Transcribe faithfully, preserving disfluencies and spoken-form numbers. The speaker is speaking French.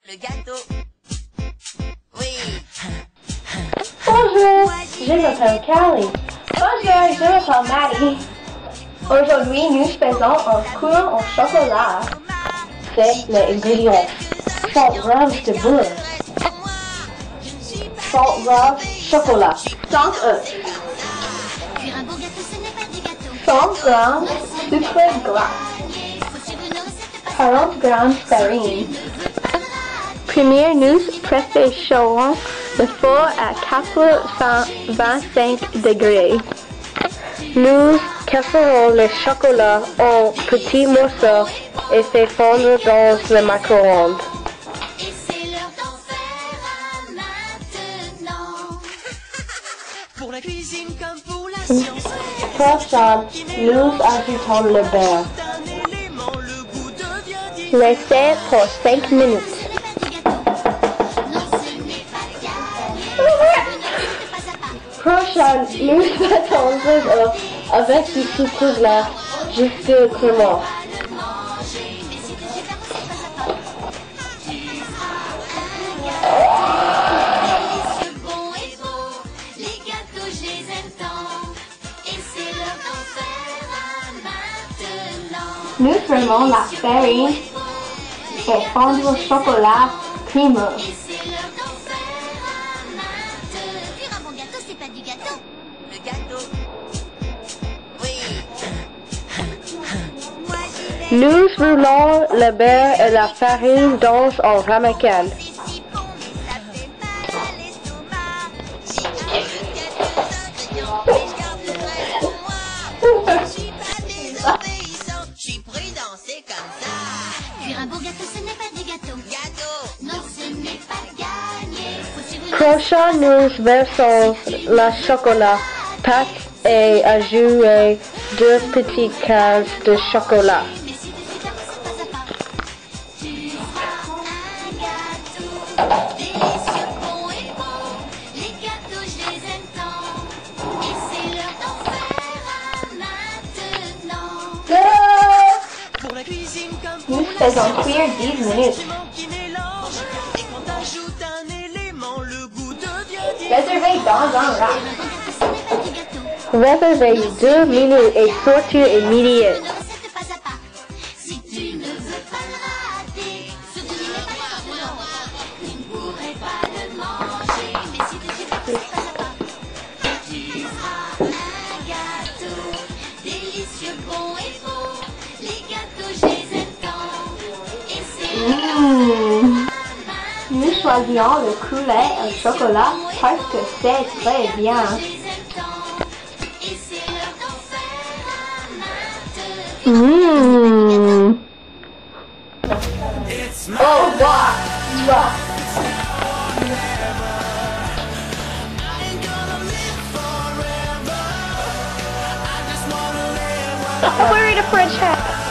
Le gâteau. Oui. Bonjour, je m'appelle Callie. Bonjour, je m'appelle Maddie. Aujourd'hui, nous faisons un coulant au chocolat. C'est l'ingrédient. Salt rose de beurre. Salt rose chocolat. cinq œufs. cent grammes sucre glace. quarante grammes farine. Première, nous préférons le four à quatre cent vingt-cinq degrés. Nous casserons le chocolat en petits morceaux et fait fondre dans le micro-ondes. Pour la cuisine comme pour la science. Prochain, nous ajoutons le beurre. Laissez pour cinq minutes. Prochain, nous mettons l'œuf avec du sucre glace jusqu'au crémeux. Nous fermons la farine et fondre le chocolat crémeux. Le gâteau. Oui. Nous roulons le beurre et la farine dans un ramequin. Je suis prudent, c'est comme ça. Cuire un beau gâteau, ce n'est pas du gâteau. Gâteau. Non, ce n'est pas gagné. Faut suivre une Prochain, nous versons le chocolat pâte et ajoutons deux petites cases de chocolat. mais si tu fais pas pas à pas, tu feras un gâteau délicieux, bon et beau. Les gâteaux, je les aime tant. Et c'est l'heure d'en faire un maintenant. Pour la cuisine comme Nous pour la faisons cuire dix minutes. qui mélange. Et quand t'ajoutes un élément, le goût devient différent. Réservez dans un rack. Ce n'est pas du gâteau. Réservez deux minutes et sortir immédiat. Une recette pas à pas. Si tu ne veux pas le rater, ce que tu n'es pas capable, tu ne pourrais pas le manger. Mais si tu fais pas pas à pas, tu feras un gâteau délicieux, bon et beau. Les gâteaux, je les aime tant. Et c'est Mmh. Nous choisissons le coulet au chocolat parce que c'est très bien. je les aime tant. Et c'est l'heure d'en faire un maintenant. Mmh. Au revoir. I'm wearing a French hat.